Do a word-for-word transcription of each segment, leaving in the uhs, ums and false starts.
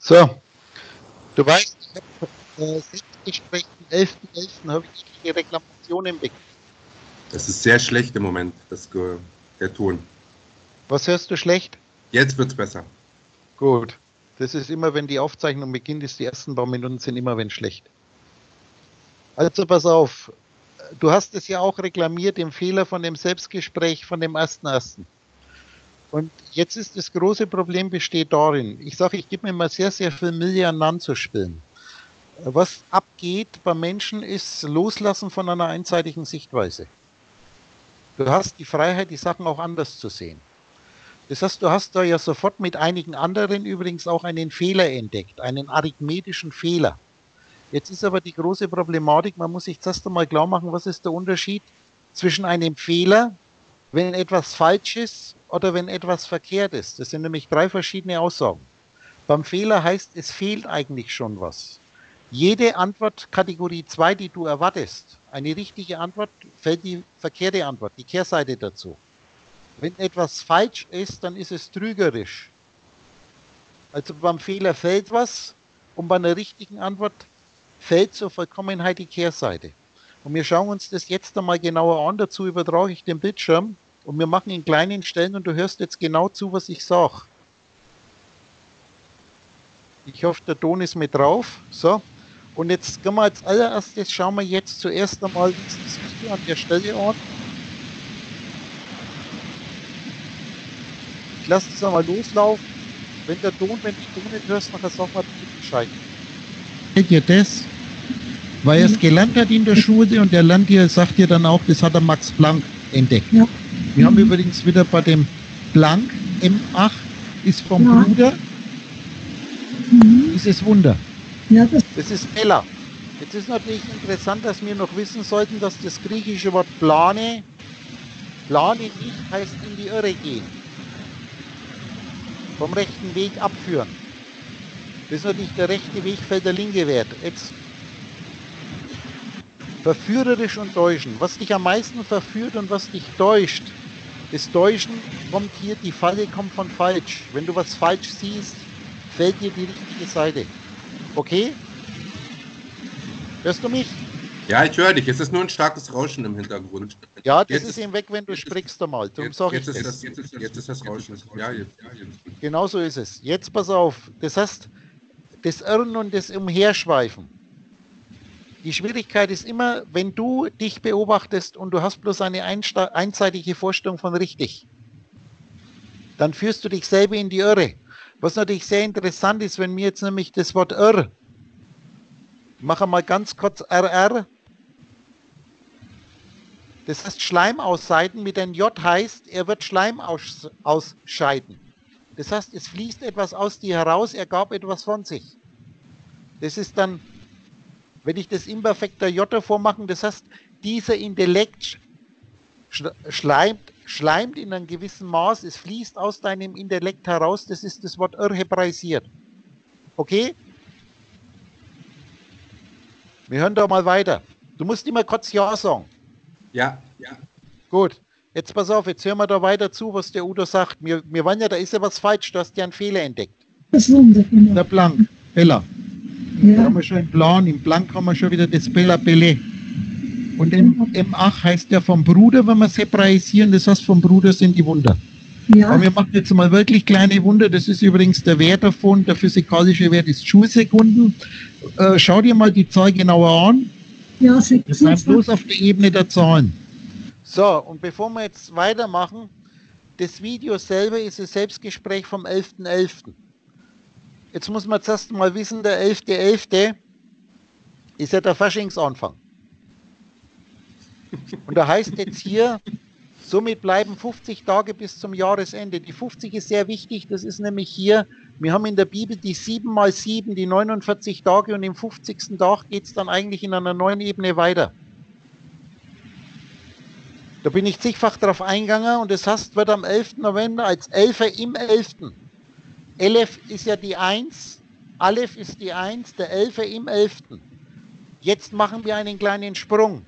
So, du weißt, ich habe äh, Selbstgespräch am elften elften habe ich die Reklamationen bekommen. Das ist sehr schlecht im Moment, das, der Ton. Was hörst du schlecht? Jetzt wird's besser. Gut. Das ist immer, wenn die Aufzeichnung beginnt, ist die ersten paar Minuten sind immer wenn schlecht. Also pass auf, du hast es ja auch reklamiert, den Fehler von dem Selbstgespräch von dem ersten ersten Und jetzt ist das große Problem besteht darin, ich sage, ich gebe mir mal sehr, sehr viel Mühe an anzuspielen. Was abgeht beim Menschen ist Loslassen von einer einseitigen Sichtweise. Du hast die Freiheit, die Sachen auch anders zu sehen. Das heißt, du hast da ja sofort mit einigen anderen übrigens auch einen Fehler entdeckt, einen arithmetischen Fehler. Jetzt ist aber die große Problematik, man muss sich zuerst einmal klar machen, was ist der Unterschied zwischen einem Fehler, wenn etwas falsch ist oder wenn etwas verkehrt ist. Das sind nämlich drei verschiedene Aussagen. Beim Fehler heißt, es fehlt eigentlich schon was. Jede Antwort Kategorie zwei, die du erwartest, eine richtige Antwort, fällt die verkehrte Antwort, die Kehrseite dazu. Wenn etwas falsch ist, dann ist es trügerisch. Also beim Fehler fällt was und bei einer richtigen Antwort fällt zur Vollkommenheit die Kehrseite. Und wir schauen uns das jetzt einmal genauer an. Dazu übertrage ich den Bildschirm und wir machen in kleinen Stellen und du hörst jetzt genau zu, was ich sage. Ich hoffe, der Ton ist mit drauf. So. Und jetzt gehen wir als allererstes, schauen wir jetzt zuerst einmal das Video an der Stelle an. Ich lasse es einmal loslaufen. Wenn der Ton, wenn du Ton nicht hörst, nachher sag mal bitte Bescheid. Fällt dir das? Weil er es gelernt hat in der Schule und der lernt dir, sagt dir dann auch, das hat der Max Planck entdeckt. Ja. Wir haben übrigens wieder bei dem Planck M acht, ist vom ja. Bruder, mhm. dieses Wunder. Ja, das, das ist Ella. Jetzt ist natürlich interessant, dass wir noch wissen sollten, dass das griechische Wort plane, plane nicht heißt in die Irre gehen. Vom rechten Weg abführen. Das ist natürlich der rechte Weg, fällt der linke Wert. Jetzt verführerisch und täuschen. Was dich am meisten verführt und was dich täuscht, das Täuschen kommt hier, die Falle kommt von falsch. Wenn du was falsch siehst, fällt dir die richtige Seite. Okay? Hörst du mich? Ja, ich höre dich. Es ist nur ein starkes Rauschen im Hintergrund. Ja, das jetzt ist eben weg, wenn du sprichst einmal. Darum sage ich jetzt, das. Ist das, jetzt, ist, jetzt ist das Rauschen. Ja, jetzt, ja, jetzt. Genau so ist es. Jetzt pass auf. Das heißt, das Irren und das Umherschweifen. Die Schwierigkeit ist immer, wenn du dich beobachtest und du hast bloß eine einseitige Vorstellung von richtig, dann führst du dich selber in die Irre. Was natürlich sehr interessant ist, wenn mir jetzt nämlich das Wort Irr, ich mache mal ganz kurz R R, das heißt Schleim ausscheiden, mit einem J heißt, er wird Schleim aus, ausscheiden. Das heißt, es fließt etwas aus dir heraus, er gab etwas von sich. Das ist dann, wenn ich das imperfekter J davor mache, das heißt, dieser Intellekt schleimt, schleimt in einem gewissen Maß, es fließt aus deinem Intellekt heraus, das ist das Wort Irr hebraisiert. Okay? Wir hören da mal weiter. Du musst immer kurz Ja sagen. Ja, ja. Gut, jetzt pass auf, jetzt hören wir da weiter zu, was der Udo sagt. Wir, wir waren ja, da ist ja was falsch, du hast ja einen Fehler entdeckt. Das Wunder, genau. Der Planck, Bella. Ja. Da haben wir schon einen Plan, im Planck haben wir schon wieder das Bella Belle. Und im M acht heißt ja vom Bruder, wenn wir separisieren, das heißt vom Bruder sind die Wunder. Ja. Aber wir machen jetzt mal wirklich kleine Wunder, das ist übrigens der Wert davon, der physikalische Wert ist Schulsekunden. Äh, schau dir mal die Zahl genauer an. Ja, sechs. Wir bleiben bloß auf der Ebene der Zahlen. So, und bevor wir jetzt weitermachen, das Video selber ist ein Selbstgespräch vom elften elften Jetzt muss man zuerst mal wissen, der elfte elfte ist ja der Faschingsanfang. Und da heißt jetzt hier, somit bleiben fünfzig Tage bis zum Jahresende. Die fünfzig ist sehr wichtig, das ist nämlich hier, wir haben in der Bibel die sieben mal sieben, die neunundvierzig Tage und im fünfzigsten Tag geht es dann eigentlich in einer neuen Ebene weiter. Da bin ich zigfach drauf eingegangen und das heißt, wird am elften November als Elfer im elften Elef ist ja die eins, Aleph ist die eins, der Elfer im elften Jetzt machen wir einen kleinen Sprung.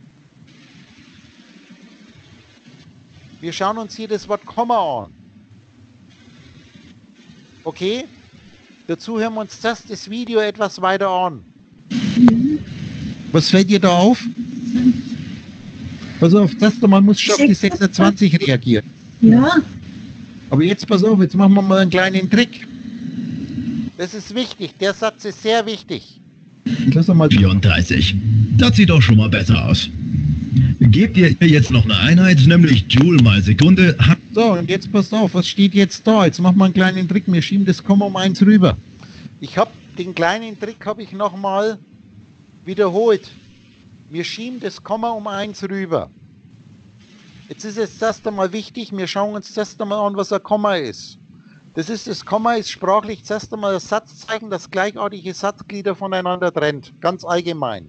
Wir schauen uns hier das Wort Komma an. Okay? Dazu hören wir uns das, das Video etwas weiter an. Ja. Was fällt dir da auf? Pass auf, das man muss schon auf die sechsundzwanzig reagieren. Ja. Aber jetzt pass auf, jetzt machen wir mal einen kleinen Trick. Das ist wichtig, der Satz ist sehr wichtig. Lass doch mal vierunddreißig. Das sieht doch schon mal besser aus. Gebt ihr jetzt noch eine Einheit, nämlich Joule mal Sekunde. So, und jetzt passt auf, was steht jetzt da? Jetzt machen wir einen kleinen Trick, wir schieben das Komma um eins rüber. Ich habe den kleinen Trick habe ich nochmal wiederholt. Wir schieben das Komma um eins rüber. Jetzt ist es das einmal wichtig, wir schauen uns das einmal an, was ein Komma ist. Das ist das Komma ist sprachlich zuerst einmal das Satzzeichen, das gleichartige Satzglieder voneinander trennt, ganz allgemein.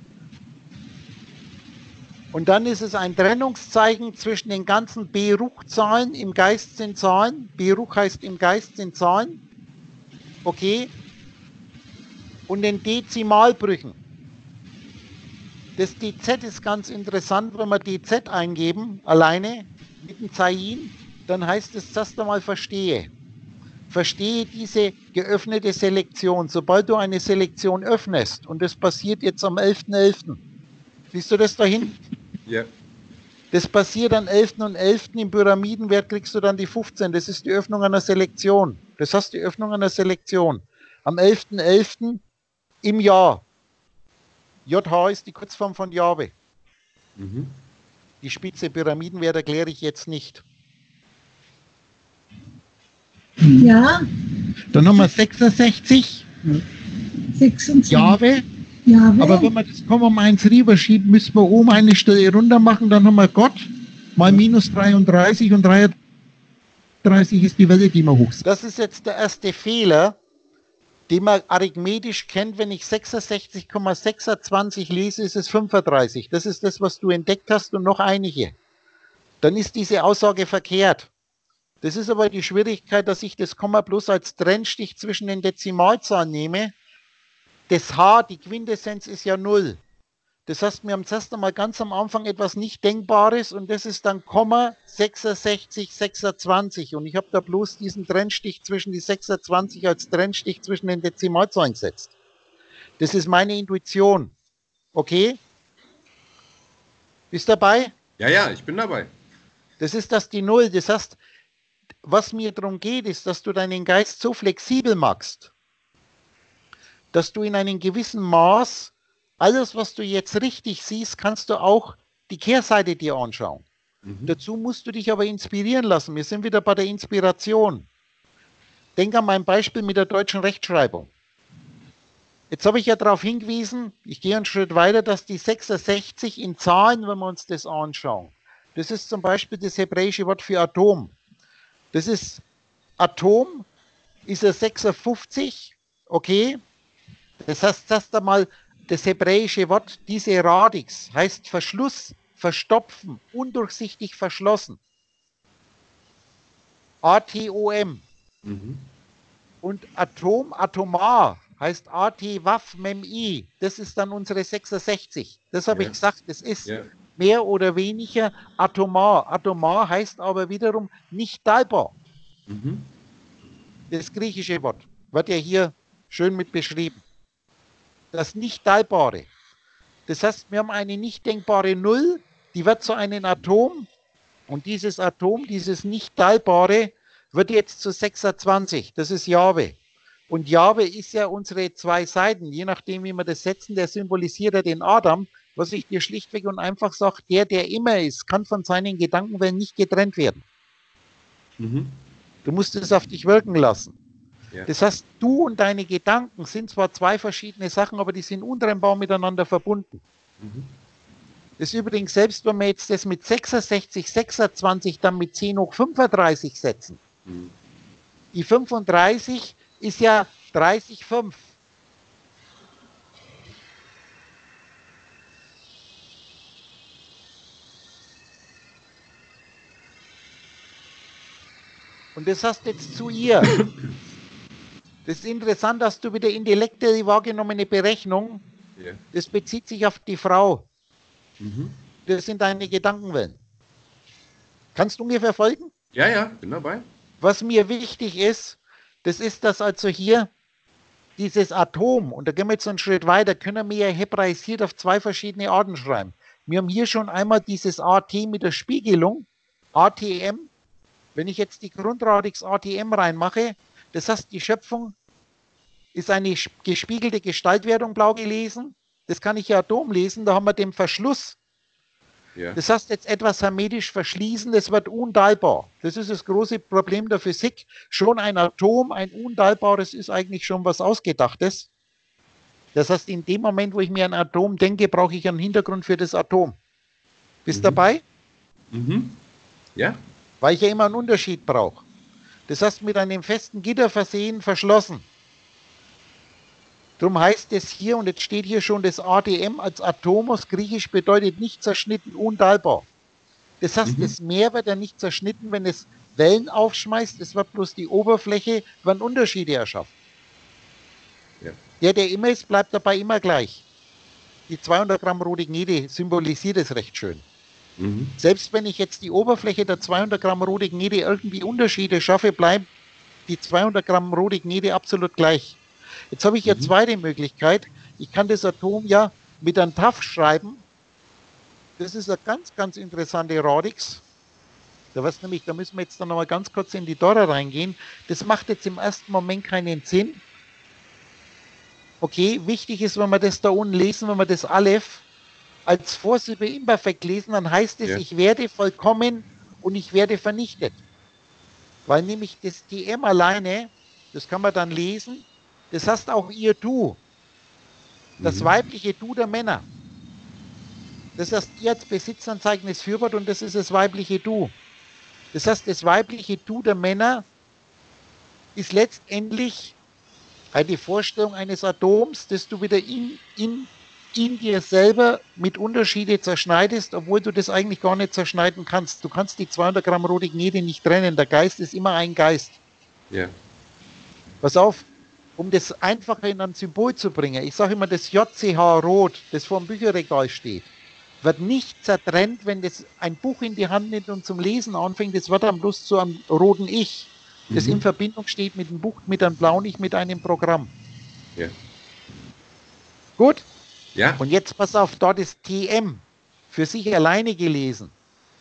Und dann ist es ein Trennungszeichen zwischen den ganzen Beruchzahlen, im Geist sind Zahlen, Beruch heißt im Geist sind Zahlen, okay, und den Dezimalbrüchen. Das D Z ist ganz interessant, wenn wir D Z eingeben, alleine, mit dem Zeichen, dann heißt es zuerst einmal verstehe. Verstehe diese geöffnete Selektion. Sobald du eine Selektion öffnest, und das passiert jetzt am elften elften Siehst du das da hinten? Ja. Das passiert am elften und elften Im Pyramidenwert kriegst du dann die fünfzehn. Das ist die Öffnung einer Selektion. Das heißt die Öffnung einer Selektion. Am elften elften im Jahr. J H ist die Kurzform von Jahwe. Mhm. Die Spitze Pyramidenwert erkläre ich jetzt nicht. Ja. Dann haben wir sechsundsechzig. sechsundzwanzig. Jahwe. Ja. Aber wenn wir das Komma um eins rüberschieben, müssen wir oben eine Stelle runter machen, dann haben wir Gott mal minus dreiunddreißig und dreiunddreißig ist die Welle, die wir hoch. Das ist jetzt der erste Fehler, den man arithmetisch kennt. Wenn ich sechsundsechzig Komma sechsundzwanzig lese, ist es fünfunddreißig. Das ist das, was du entdeckt hast und noch einige. Dann ist diese Aussage verkehrt. Das ist aber die Schwierigkeit, dass ich das Komma bloß als Trennstich zwischen den Dezimalzahlen nehme. Das H, die Quintessenz, ist ja null. Das heißt, wir haben zuerst einmal ganz am Anfang etwas nicht Denkbares und das ist dann Komma sechsundsechzig, sechsundzwanzig. Und ich habe da bloß diesen Trennstich zwischen die sechsundzwanzig als Trennstich zwischen den Dezimalzahlen gesetzt. Das ist meine Intuition. Okay? Bist du dabei? Ja, ja, ich bin dabei. Das ist das die Null. Das heißt, was mir darum geht, ist, dass du deinen Geist so flexibel machst, dass du in einem gewissen Maß alles, was du jetzt richtig siehst, kannst du auch die Kehrseite dir anschauen. Mhm. Dazu musst du dich aber inspirieren lassen. Wir sind wieder bei der Inspiration. Denk an mein Beispiel mit der deutschen Rechtschreibung. Jetzt habe ich ja darauf hingewiesen, ich gehe einen Schritt weiter, dass die sechsundsechzig in Zahlen, wenn wir uns das anschauen, das ist zum Beispiel das hebräische Wort für Atom. Das ist Atom, ist er sechsundfünfzig, okay. Das heißt, erst einmal das hebräische Wort, diese Radix, heißt Verschluss, verstopfen, undurchsichtig verschlossen. A T O M. Mhm. Und Atom, atomar, heißt A T Waf Mem I. Das ist dann unsere sechsundsechzig. Das habe ja. ich gesagt, das ist ja. mehr oder weniger atomar. Atomar heißt aber wiederum nicht teilbar. Mhm. Das griechische Wort wird ja hier schön mit beschrieben. Das Nicht-Teilbare. Das heißt, wir haben eine nicht denkbare Null, die wird zu einem Atom und dieses Atom, dieses Nicht-Teilbare, wird jetzt zu sechsundzwanzig. Das ist Jahwe. Und Jahwe ist ja unsere zwei Seiten, je nachdem, wie wir das setzen, der symbolisiert ja den Adam, was ich dir schlichtweg und einfach sage, der, der immer ist, kann von seinen Gedankenwellen nicht getrennt werden. Mhm. Du musst es auf dich wirken lassen. Ja. Das heißt, du und deine Gedanken sind zwar zwei verschiedene Sachen, aber die sind untrennbar miteinander verbunden. Mhm. Das ist übrigens, selbst wenn wir jetzt das mit sechsundsechzig, sechsundzwanzig dann mit zehn hoch fünfunddreißig setzen, mhm. die fünfunddreißig ist ja dreißig Komma fünf. Und das hast jetzt zu ihr. Das ist interessant, dass du wieder intellektuell wahrgenommene Berechnung, yeah. das bezieht sich auf die Frau. Mhm. Das sind deine Gedankenwellen. Kannst du ungefähr folgen? Ja, ja, bin dabei. Was mir wichtig ist, das ist, dass also hier dieses Atom, und da gehen wir jetzt einen Schritt weiter, können wir ja hebraisiert auf zwei verschiedene Arten schreiben. Wir haben hier schon einmal dieses A T mit der Spiegelung, A T M. Wenn ich jetzt die Grundradix A T M reinmache, das heißt, die Schöpfung ist eine gespiegelte Gestaltwertung, blau gelesen. Das kann ich ja Atom lesen, da haben wir den Verschluss. Ja. Das heißt, jetzt etwas hermetisch verschließen, das wird unteilbar. Das ist das große Problem der Physik. Schon ein Atom, ein unteilbares, ist eigentlich schon was Ausgedachtes. Das heißt, in dem Moment, wo ich mir ein Atom denke, brauche ich einen Hintergrund für das Atom. Bist du Mhm. dabei? Mhm. Ja. Weil ich ja immer einen Unterschied brauche. Das heißt, mit einem festen Gitter versehen, verschlossen. Darum heißt es hier, und jetzt steht hier schon das A T M als Atomos, griechisch bedeutet nicht zerschnitten, unteilbar. Das heißt, Mhm. das Meer wird ja nicht zerschnitten, wenn es Wellen aufschmeißt, es wird bloß die Oberfläche, werden Unterschiede erschaffen. Ja. Der, der immer ist, bleibt dabei immer gleich. Die zweihundert Gramm Rhodignede symbolisiert es recht schön. Mhm. Selbst wenn ich jetzt die Oberfläche der zweihundert Gramm Rhodignede irgendwie Unterschiede schaffe, bleibt die zweihundert Gramm Rhodignede absolut gleich. Jetzt habe ich ja Mhm. zweite Möglichkeit. Ich kann das Atom ja mit einem T A F schreiben. Das ist eine ganz, ganz interessante Radix. Da, was nämlich, da müssen wir jetzt dann noch mal ganz kurz in die Dora reingehen. Das macht jetzt im ersten Moment keinen Sinn. Okay, wichtig ist, wenn wir das da unten lesen, wenn wir das Aleph als Vorsilbe imperfekt lesen, dann heißt es, Ja. ich werde vollkommen und ich werde vernichtet. Weil nämlich das T M alleine, das kann man dann lesen, das heißt auch ihr Du, das Mhm. weibliche Du der Männer. Das heißt, ihr als Besitzanzeigen des Fürwort und das ist das weibliche Du. Das heißt, das weibliche Du der Männer ist letztendlich eine Vorstellung eines Atoms, das du wieder in, in, in dir selber mit Unterschiede zerschneidest, obwohl du das eigentlich gar nicht zerschneiden kannst. Du kannst die zweihundert Gramm Rhodignede nicht trennen. Der Geist ist immer ein Geist. Ja. Pass auf, um das einfacher in ein Symbol zu bringen. Ich sage immer, das J C H Rot, das vor dem Bücherregal steht, wird nicht zertrennt, wenn das ein Buch in die Hand nimmt und zum Lesen anfängt. Das wird dann bloß zu einem roten Ich, das Mhm. in Verbindung steht mit dem Buch, mit einem blauen Ich, mit einem Programm. Ja. Gut? Ja. Und jetzt pass auf, dort ist T M für sich alleine gelesen.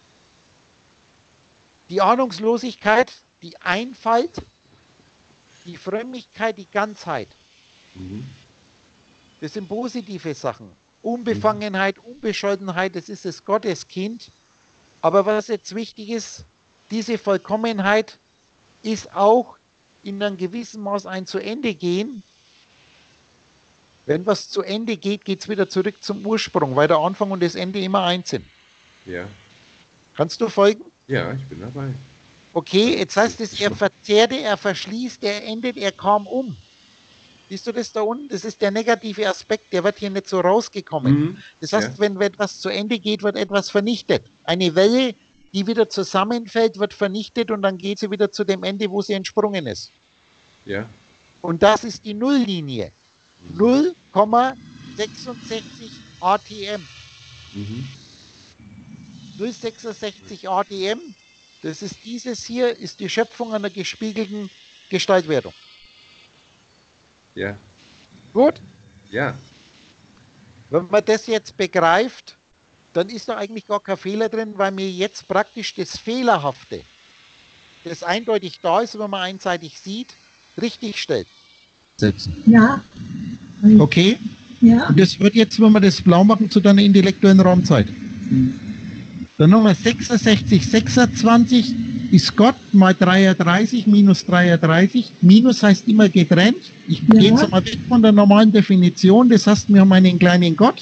Die Ahnungslosigkeit, die Einfalt, die Frömmigkeit, die Ganzheit. Mhm. Das sind positive Sachen. Unbefangenheit, Unbescholtenheit, das ist das Gotteskind. Aber was jetzt wichtig ist, diese Vollkommenheit ist auch in einem gewissen Maß ein zu Ende gehen. Wenn was zu Ende geht, geht es wieder zurück zum Ursprung, weil der Anfang und das Ende immer eins sind. Ja. Kannst du folgen? Ja, ich bin dabei. Okay, jetzt heißt es, er verzehrte, er verschließt, er endet, er kam um. Siehst du das da unten? Das ist der negative Aspekt, der wird hier nicht so rausgekommen. Mhm. Das heißt, Ja. wenn etwas zu Ende geht, wird etwas vernichtet. Eine Welle, die wieder zusammenfällt, wird vernichtet und dann geht sie wieder zu dem Ende, wo sie entsprungen ist. Ja. Und das ist die Nulllinie. null Komma sechsundsechzig A T M. Mhm. null Komma sechsundsechzig A T M, das ist dieses hier, ist die Schöpfung einer gespiegelten Gestaltwertung. Ja. Gut? Ja. Wenn man das jetzt begreift, dann ist da eigentlich gar kein Fehler drin, weil mir jetzt praktisch das Fehlerhafte, das eindeutig da ist, wenn man einseitig sieht, richtig stellt. Ja. Okay? Ja. Und das wird jetzt, wenn wir das blau machen, zu deiner intellektuellen Raumzeit. Dann Nummer sechsundsechzig, sechsundzwanzig ist Gott mal dreiunddreißig minus dreiunddreißig. Minus heißt immer getrennt. Ich Ja. gehe jetzt mal weg von der normalen Definition. Das heißt, wir haben einen kleinen Gott.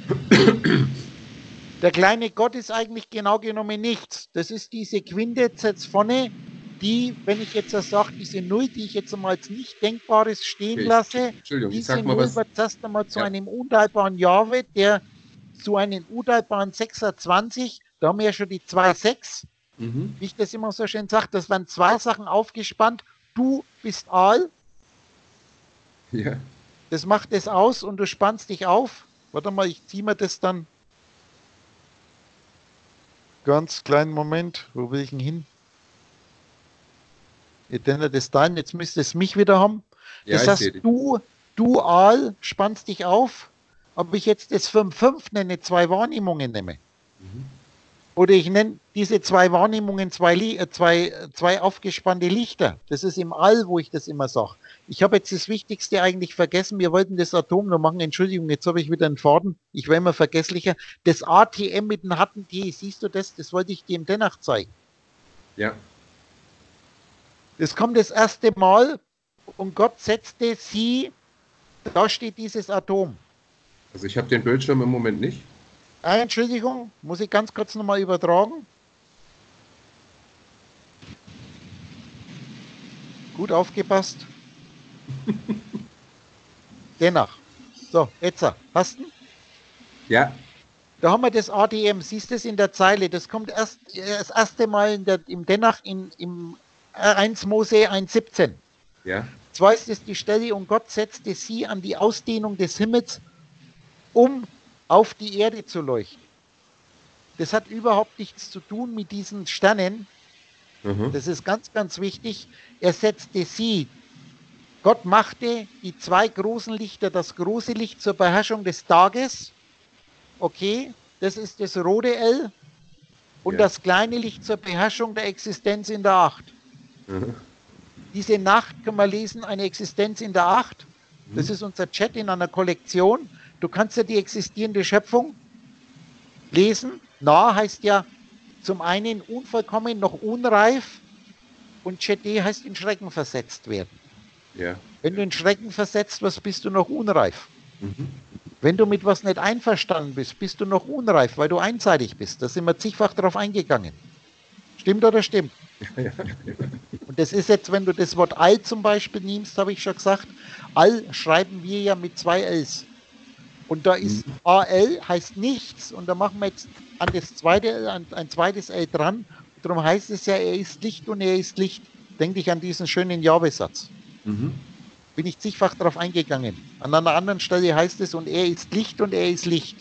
Der kleine Gott ist eigentlich genau genommen nichts. Das ist diese Quintessenz jetzt vorne, die, wenn ich jetzt sage, diese Null, die ich jetzt einmal als nicht Denkbares stehen Okay. lasse, Entschuldigung, ich diese sag mal Null was. wird erst einmal zu Ja. einem unteilbaren Jahwe, der zu einem unteilbaren sechsundzwanzig, da haben wir ja schon die zwei Komma sechs, Mhm. wie ich das immer so schön sage, das werden zwei Sachen aufgespannt. Du bist Aal, Ja. das macht es aus und du spannst dich auf. Warte mal, ich ziehe mir das dann. Ganz kleinen Moment, wo will ich denn hin? Ihr denn das teilen, jetzt müsste es mich wieder haben. Ja, Das ich heißt, sehe dich. du, dual, spannst dich auf, ob ich jetzt das fünf fünf nenne, zwei Wahrnehmungen nehme. Mhm. Oder ich nenne diese zwei Wahrnehmungen zwei, zwei, zwei aufgespannte Lichter. Das ist im All, wo ich das immer sage. Ich habe jetzt das Wichtigste eigentlich vergessen. Wir wollten das Atom noch machen. Entschuldigung, jetzt habe ich wieder einen Faden. Ich war immer vergesslicher. Das A T M mit dem harten T, siehst du das? Das wollte ich dir im Denach zeigen. Ja. Das kommt das erste Mal und Gott setzte sie, da steht dieses Atom. Also ich habe den Bildschirm im Moment nicht. Ah, Entschuldigung, muss ich ganz kurz nochmal übertragen. Gut aufgepasst. Denach. So, jetzt hast du? Ja. Da haben wir das A T M, siehst du es in der Zeile, das kommt erst das erste Mal in der, im Denach in, im eins Mose eins siebzehn. Ja. Zwar ist es die Stelle, und Gott setzte sie an die Ausdehnung des Himmels, um auf die Erde zu leuchten. Das hat überhaupt nichts zu tun mit diesen Sternen. Mhm. Das ist ganz, ganz wichtig. Er setzte sie. Gott machte die zwei großen Lichter, das große Licht zur Beherrschung des Tages. Okay, das ist das rote L. Und ja. Das kleine Licht zur Beherrschung der Existenz in der Acht. Mhm. Diese Nacht kann man lesen, eine Existenz in der Acht. Mhm. Das ist unser Chat in einer Kollektion. Du kannst ja die existierende Schöpfung lesen. Na heißt ja zum einen unvollkommen, noch unreif. Und Chat D heißt in Schrecken versetzt werden. Ja. Wenn du in Schrecken versetzt wirst, bist du noch unreif. Mhm. Wenn du mit was nicht einverstanden bist, bist du noch unreif, weil du einseitig bist. Da sind wir zigfach drauf eingegangen. Stimmt oder stimmt? Ja. Und das ist jetzt, wenn du das Wort All zum Beispiel nimmst, habe ich schon gesagt, All schreiben wir ja mit zwei Ls. Und da ist mhm. A L heißt nichts und da machen wir jetzt an das zweite L, an ein zweites L dran. Darum heißt es ja, er ist Licht und er ist Licht. Denk dich an diesen schönen Jahwe-Satz. Mhm. Bin ich zigfach darauf eingegangen. An einer anderen Stelle heißt es, und er ist Licht und er ist Licht.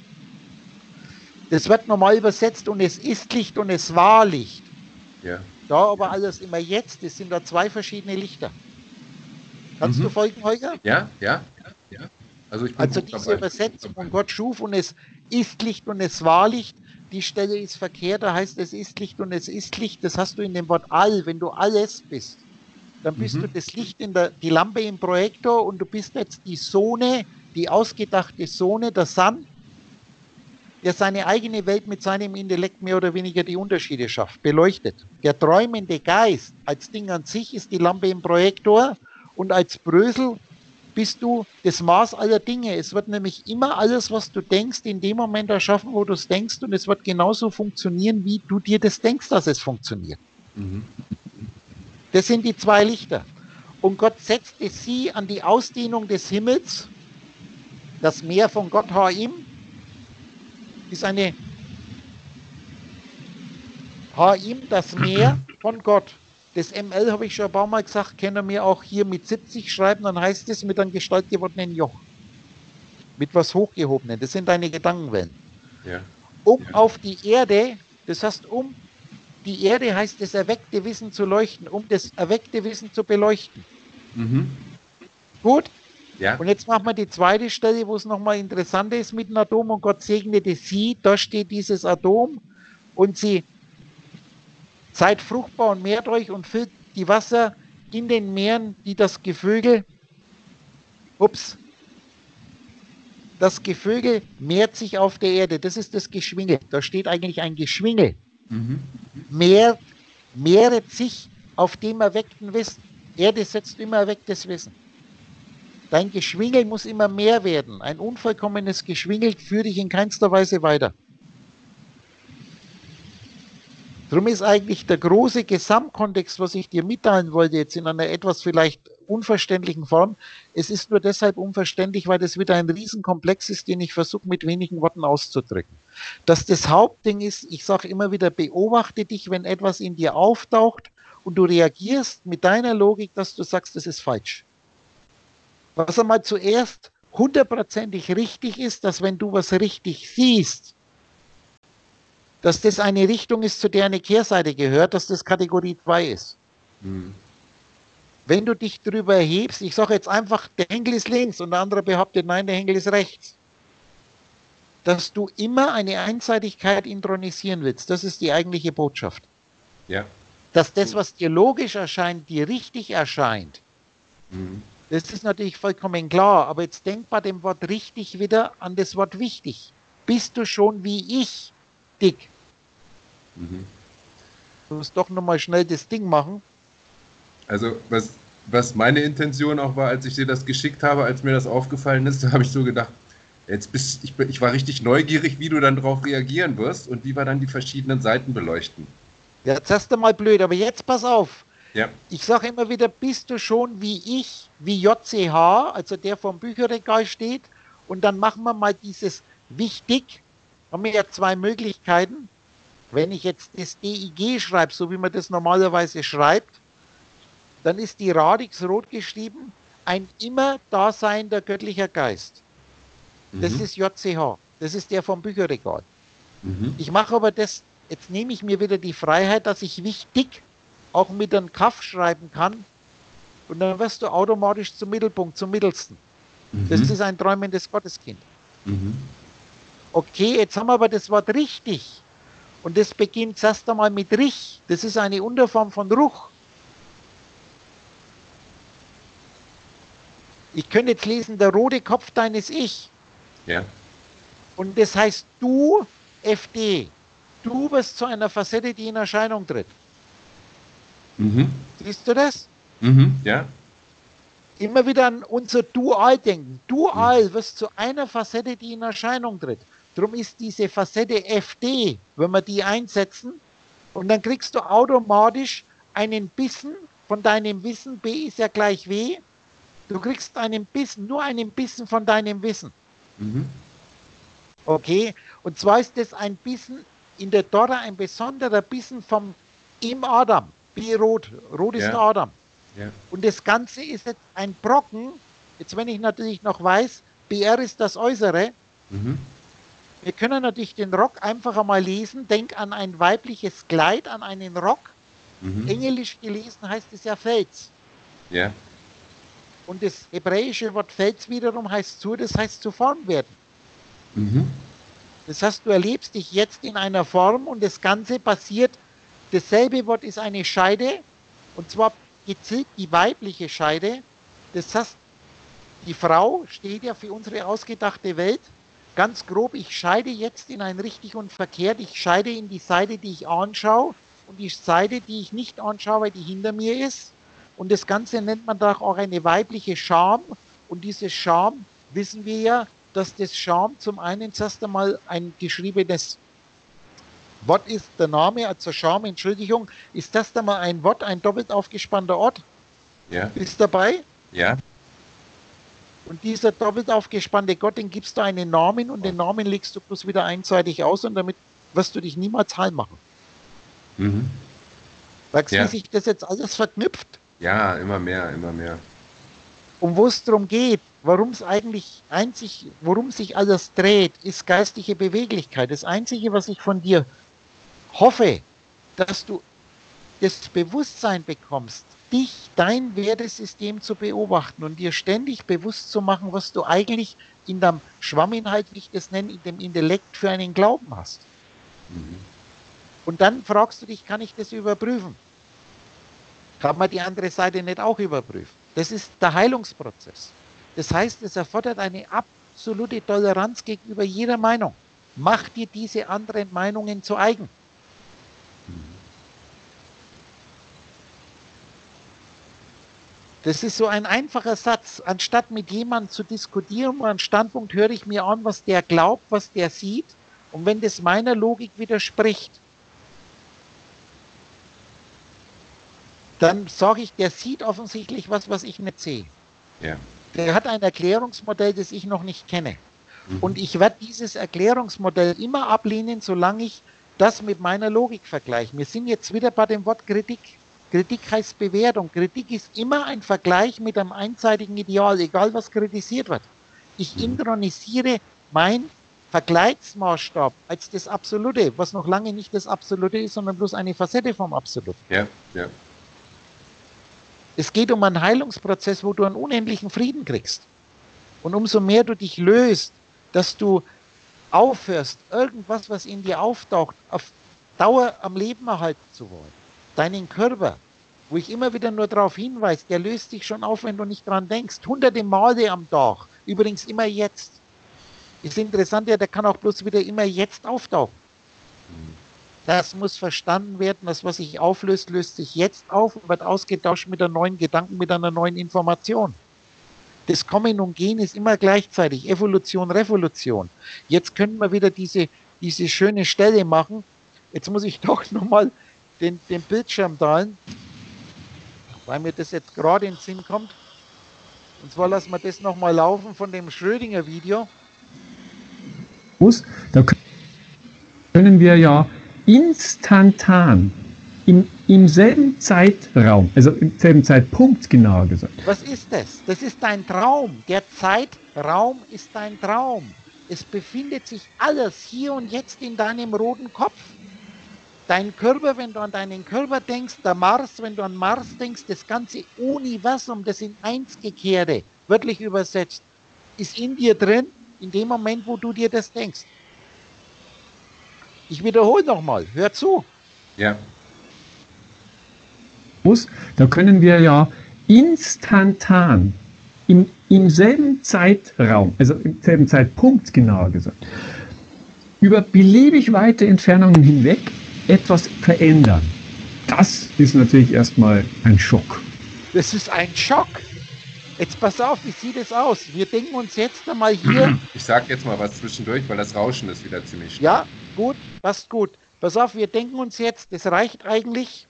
Das wird normal übersetzt, und es ist Licht und es war Licht. Ja. Da aber alles immer jetzt, das sind da zwei verschiedene Lichter. Kannst mhm. du folgen, Holger? Ja, ja, ja. ja. Also, ich bin also diese dabei. Übersetzung, und Gott schuf und es ist Licht und es war Licht, die Stelle ist verkehrt, da heißt es ist Licht und es ist Licht, das hast du in dem Wort all, wenn du alles bist. Dann bist mhm. du das Licht in der, die Lampe im Projektor und du bist jetzt die Sonne, die ausgedachte Sonne, der Sun, der seine eigene Welt mit seinem Intellekt mehr oder weniger die Unterschiede schafft, beleuchtet. Der träumende Geist als Ding an sich ist die Lampe im Projektor und als Brösel bist du das Maß aller Dinge. Es wird nämlich immer alles, was du denkst, in dem Moment erschaffen, wo du es denkst, und es wird genauso funktionieren, wie du dir das denkst, dass es funktioniert. Mhm. Das sind die zwei Lichter. Und Gott setzte sie an die Ausdehnung des Himmels. Das Meer von Gott Haim ist eine Haim, das Meer von Gott. Das M L habe ich schon ein paar Mal gesagt, können wir auch hier mit siebzig schreiben, dann heißt es mit einem gestaltgewordenen Joch. Mit was Hochgehobenen. Das sind deine Gedankenwellen. Ja. Um ja. auf die Erde, das heißt um die Erde heißt das erweckte Wissen zu leuchten, um das erweckte Wissen zu beleuchten. Mhm. Gut? Ja. Und jetzt machen wir die zweite Stelle, wo es nochmal interessant ist mit dem Atom. Und Gott segnete sie, da steht dieses Atom, und sie seid fruchtbar und mehrt euch und füllt die Wasser in den Meeren, die das Gevögel, ups, das Gevögel mehrt sich auf der Erde. Das ist das Geschwingel. Da steht eigentlich ein Geschwingel. Mhm. Mehr, mehret sich auf dem erweckten Wissen. Erde setzt immer erwecktes Wissen. Dein Geschwingel muss immer mehr werden. Ein unvollkommenes Geschwingel führt dich in keinster Weise weiter. Darum ist eigentlich der große Gesamtkontext, was ich dir mitteilen wollte, jetzt in einer etwas vielleicht unverständlichen Form. Es ist nur deshalb unverständlich, weil das wieder ein Riesenkomplex ist, den ich versuche mit wenigen Worten auszudrücken. Dass das Hauptding ist, ich sage immer wieder, beobachte dich, wenn etwas in dir auftaucht und du reagierst mit deiner Logik, dass du sagst, das ist falsch. Was einmal zuerst hundertprozentig richtig ist, dass wenn du was richtig siehst, dass das eine Richtung ist, zu der eine Kehrseite gehört, dass das Kategorie zwei ist. Hm. wenn du dich darüber erhebst, ich sage jetzt einfach, der Henkel ist links und der andere behauptet, nein, der Henkel ist rechts, dass du immer eine Einseitigkeit intronisieren willst. Das ist die eigentliche Botschaft. Ja. Dass das, was dir logisch erscheint, dir richtig erscheint. Mhm. Das ist natürlich vollkommen klar, aber jetzt denk bei dem Wort richtig wieder an das Wort wichtig. Bist du schon wie ich dick? Mhm. Du musst doch nochmal schnell das Ding machen. Also was, was meine Intention auch war, als ich dir das geschickt habe, als mir das aufgefallen ist, da habe ich so gedacht, jetzt bist ich, ich war richtig neugierig, wie du dann darauf reagieren wirst und wie wir dann die verschiedenen Seiten beleuchten. Ja, jetzt hast du mal blöd, aber jetzt pass auf. Ja. Ich sage immer wieder, bist du schon wie ich, wie J C H, also der vom Bücherregal steht, und dann machen wir mal dieses wichtig, haben wir ja zwei Möglichkeiten. Wenn ich jetzt das D I G schreibe, so wie man das normalerweise schreibt, dann ist die Radix rot geschrieben, ein immer daseinender göttlicher Geist. Das Mhm. ist J C H, das ist der vom Bücherregal. Mhm. Ich mache aber das, jetzt nehme ich mir wieder die Freiheit, dass ich wichtig auch mit einem Kaff schreiben kann und dann wirst du automatisch zum Mittelpunkt, zum Mittelsten. Mhm. Das ist ein träumendes Gotteskind. Mhm. Okay, jetzt haben wir aber das Wort richtig und das beginnt erst einmal mit Rich. Das ist eine Unterform von Ruch. Ich könnte jetzt lesen, der rote Kopf deines Ich. Ja. Und das heißt, du, F D, du wirst zu einer Facette, die in Erscheinung tritt. Mhm. Siehst du das? Mhm. Ja. Immer wieder an unser Dual denken. Dual wirst zu einer Facette, die in Erscheinung tritt. Darum ist diese Facette F D, wenn wir die einsetzen, und dann kriegst du automatisch einen Bissen von deinem Wissen, B ist ja gleich W, du kriegst einen Bissen, nur einen Bissen von deinem Wissen. Mhm. Okay, und zwar ist das ein Bissen in der Dora, ein besonderer Bissen vom im Adam. B rot, rot ist Ja. der Adam. Ja. Und das Ganze ist jetzt ein Brocken, jetzt wenn ich natürlich noch weiß, B R ist das Äußere. Mhm. Wir können natürlich den Rock einfach einmal lesen, denk an ein weibliches Kleid, an einen Rock. Mhm. Englisch gelesen heißt es ja Fels. Ja. Und das hebräische Wort Fels wiederum heißt zu, das heißt zu Form werden. Mhm. Das heißt, du erlebst dich jetzt in einer Form und das Ganze passiert, dasselbe Wort ist eine Scheide, und zwar gezielt die weibliche Scheide. Das heißt, die Frau steht ja für unsere ausgedachte Welt. Ganz grob, ich scheide jetzt in ein richtig und verkehrt. Ich scheide in die Seite, die ich anschaue, und die Seite, die ich nicht anschaue, die hinter mir ist. Und das Ganze nennt man da auch eine weibliche Scham. Und diese Scham, wissen wir ja, dass das Scham zum einen zuerst einmal ein geschriebenes Wort ist, der Name, also Scham, Entschuldigung, ist das einmal ein Wort, ein doppelt aufgespannter Ort. Ja. Bist dabei? Ja. Und dieser doppelt aufgespannte Gott, den gibst du einen Namen und den Namen legst du bloß wieder einseitig aus und damit wirst du dich niemals heil machen. Mhm. Sagst du, Ja. wie sich das jetzt alles verknüpft? Ja, immer mehr, immer mehr. Um wo es darum geht, warum es eigentlich einzig, worum sich alles dreht, ist geistige Beweglichkeit. Das Einzige, was ich von dir hoffe, dass du das Bewusstsein bekommst, dich, dein Wertesystem zu beobachten und dir ständig bewusst zu machen, was du eigentlich in deinem Schwamminhalt, wie ich das nenne, in dem Intellekt für einen Glauben hast. Mhm. Und dann fragst du dich, kann ich das überprüfen? Kann man die andere Seite nicht auch überprüfen? Das ist der Heilungsprozess. Das heißt, es erfordert eine absolute Toleranz gegenüber jeder Meinung. Mach dir diese anderen Meinungen zu eigen. Das ist so ein einfacher Satz. Anstatt mit jemandem zu diskutieren, um einen Standpunkt, höre ich mir an, was der glaubt, was der sieht. Und wenn das meiner Logik widerspricht, dann sage ich, der sieht offensichtlich was, was ich nicht sehe. Ja. Der hat ein Erklärungsmodell, das ich noch nicht kenne. Mhm. Und ich werde dieses Erklärungsmodell immer ablehnen, solange ich das mit meiner Logik vergleiche. Wir sind jetzt wieder bei dem Wort Kritik. Kritik heißt Bewertung. Kritik ist immer ein Vergleich mit einem einseitigen Ideal, egal was kritisiert wird. Ich Mhm. intronisiere mein Vergleichsmaßstab als das Absolute, was noch lange nicht das Absolute ist, sondern bloß eine Facette vom Absoluten. Ja, ja. Es geht um einen Heilungsprozess, wo du einen unendlichen Frieden kriegst. Und umso mehr du dich löst, dass du aufhörst, irgendwas, was in dir auftaucht, auf Dauer am Leben erhalten zu wollen. Deinen Körper, wo ich immer wieder nur darauf hinweise, der löst sich schon auf, wenn du nicht dran denkst. Hunderte Male am Tag. Übrigens immer jetzt. Ist interessant, ja, der kann auch bloß wieder immer jetzt auftauchen. Das muss verstanden werden, das, was sich auflöst, löst sich jetzt auf und wird ausgetauscht mit einem neuen Gedanken, mit einer neuen Information. Das Kommen und Gehen ist immer gleichzeitig. Evolution, Revolution. Jetzt können wir wieder diese, diese schöne Stelle machen. Jetzt muss ich doch nochmal den, den Bildschirm teilen, weil mir das jetzt gerade in den Sinn kommt. Und zwar lassen wir das nochmal laufen von dem Schrödinger-Video. Da können wir ja instantan im, im selben Zeitraum, also im selben Zeitpunkt genauer gesagt. Was ist das? Das ist dein Traum. Der Zeitraum ist dein Traum. Es befindet sich alles hier und jetzt in deinem roten Kopf. Dein Körper, wenn du an deinen Körper denkst, der Mars, wenn du an Mars denkst, das ganze Universum, das in eins gekehrte, wörtlich übersetzt, ist in dir drin, in dem Moment, wo du dir das denkst. Ich wiederhole nochmal, hör zu. Ja. Da können wir ja instantan im, im selben Zeitraum, also im selben Zeitpunkt genauer gesagt, über beliebig weite Entfernungen hinweg etwas verändern. Das ist natürlich erstmal ein Schock. Das ist ein Schock. Jetzt pass auf, wie sieht es aus? Wir denken uns jetzt einmal hier. Ich sag jetzt mal was zwischendurch, weil das Rauschen ist wieder ziemlich stark. Ja, gut, passt gut. Pass auf, wir denken uns jetzt, das reicht eigentlich.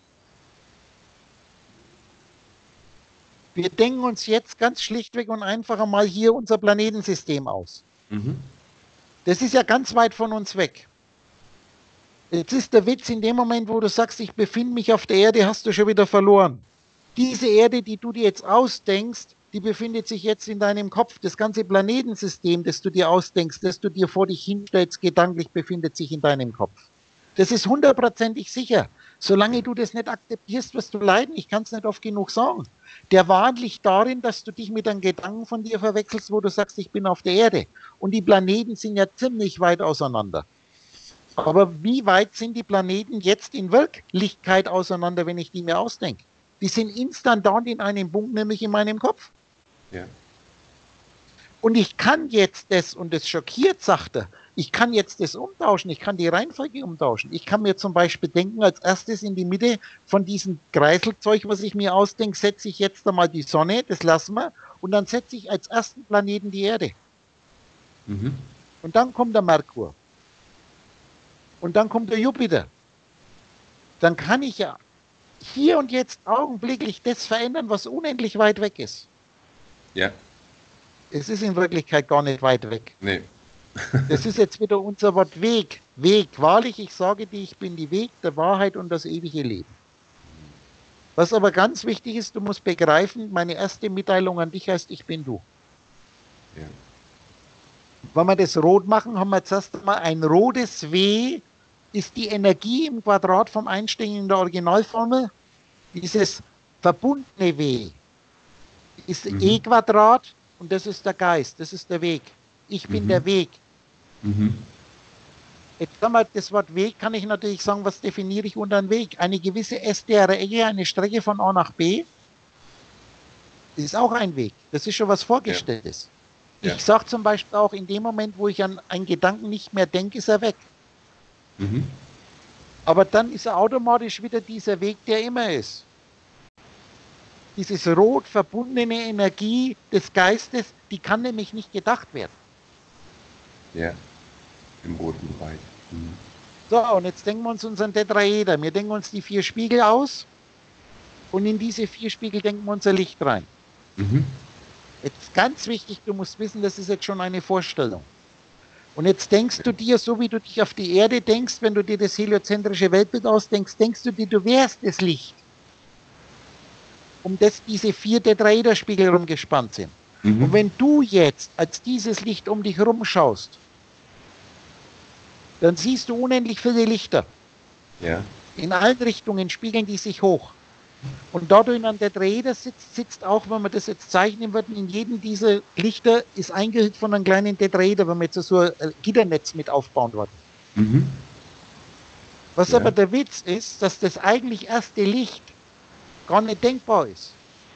Wir denken uns jetzt ganz schlichtweg und einfach einmal hier unser Planetensystem aus. Mhm. Das ist ja ganz weit von uns weg. Jetzt ist der Witz, in dem Moment, wo du sagst, ich befinde mich auf der Erde, hast du schon wieder verloren. Diese Erde, die du dir jetzt ausdenkst, die befindet sich jetzt in deinem Kopf. Das ganze Planetensystem, das du dir ausdenkst, das du dir vor dich hinstellst, gedanklich befindet sich in deinem Kopf. Das ist hundertprozentig sicher. Solange du das nicht akzeptierst, wirst du leiden. Ich kann es nicht oft genug sagen. Der Wahn liegt darin, dass du dich mit einem Gedanken von dir verwechselst, wo du sagst, ich bin auf der Erde. Und die Planeten sind ja ziemlich weit auseinander. Aber wie weit sind die Planeten jetzt in Wirklichkeit auseinander, wenn ich die mir ausdenke? Die sind instantan in einem Punkt, nämlich in meinem Kopf. Ja. Und ich kann jetzt das, und das schockiert, sagt er, ich kann jetzt das umtauschen, ich kann die Reihenfolge umtauschen. Ich kann mir zum Beispiel denken, als erstes in die Mitte von diesem Kreiselzeug, was ich mir ausdenke, setze ich jetzt einmal die Sonne, das lassen wir, und dann setze ich als ersten Planeten die Erde. Mhm. Und dann kommt der Merkur. Und dann kommt der Jupiter. Dann kann ich ja hier und jetzt augenblicklich das verändern, was unendlich weit weg ist. Ja. Es ist in Wirklichkeit gar nicht weit weg. Nee. Das ist jetzt wieder unser Wort Weg. Weg. Wahrlich, ich sage dir, ich bin die Weg der Wahrheit und das ewige Leben. Was aber ganz wichtig ist, du musst begreifen, meine erste Mitteilung an dich heißt, ich bin du. Ja. Wenn wir das rot machen, haben wir jetzt erst einmal ein rotes W, ist die Energie im Quadrat vom Einstein in der Originalformel. Dieses verbundene W ist Mhm. E Quadrat und das ist der Geist, das ist der Weg. Ich bin Mhm. der Weg. Mhm. Jetzt haben wir das Wort Weg, kann ich natürlich sagen, was definiere ich unter einem Weg? Eine gewisse S D R-Ecke, eine Strecke von A nach B, ist auch ein Weg. Das ist schon was Vorgestelltes. Ja. Ich sage zum Beispiel auch, in dem Moment, wo ich an einen Gedanken nicht mehr denke, ist er weg. Mhm. Aber dann ist er automatisch wieder dieser Weg, der immer ist. Dieses rot verbundene Energie des Geistes, die kann nämlich nicht gedacht werden. Ja. Im roten Bereich. Mhm. So, und jetzt denken wir uns unseren Tetraeder. Wir denken uns die vier Spiegel aus und in diese vier Spiegel denken wir unser Licht rein. Mhm. Jetzt ganz wichtig, du musst wissen, das ist jetzt schon eine Vorstellung. Und jetzt denkst du dir, so wie du dich auf die Erde denkst, wenn du dir das heliozentrische Weltbild ausdenkst, denkst du dir, du wärst das Licht, um das diese vier Tetraederspiegel rumgespannt sind. Mhm. Und wenn du jetzt als dieses Licht um dich herum schaust, dann siehst du unendlich viele Lichter. Ja. In allen Richtungen spiegeln die sich hoch. Und da du in einem Tetraeder sitzt, sitzt auch, wenn wir das jetzt zeichnen würden, in jedem dieser Lichter ist eingehüllt von einem kleinen Tetraeder, wenn wir jetzt so ein Gitternetz mit aufbauen würden. Mhm. Was Ja. aber der Witz ist, dass das eigentlich erste Licht gar nicht denkbar ist.